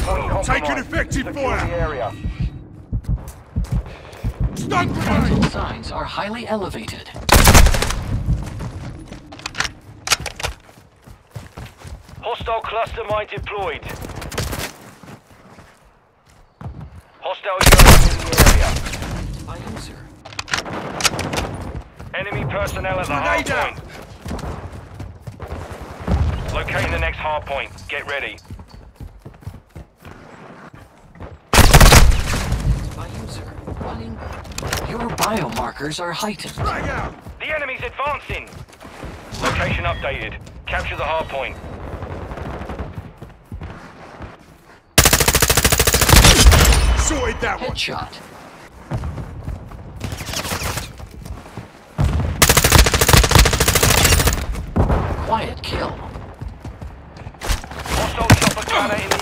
point compromised. Taking effective Secure fire. the area. Stun Vital grenade! signs are highly elevated. Hostile cluster mine deployed. Hostile UAV in the area. By user. Enemy personnel at the hard Grenade out! point. Locating the next hard point. Get ready. By user. Running. Your biomarkers are heightened. Frag out! The enemy's advancing. Location updated. Capture the hard point. Sorted that one! Headshot. Quiet kill. Hostile chopper gunner in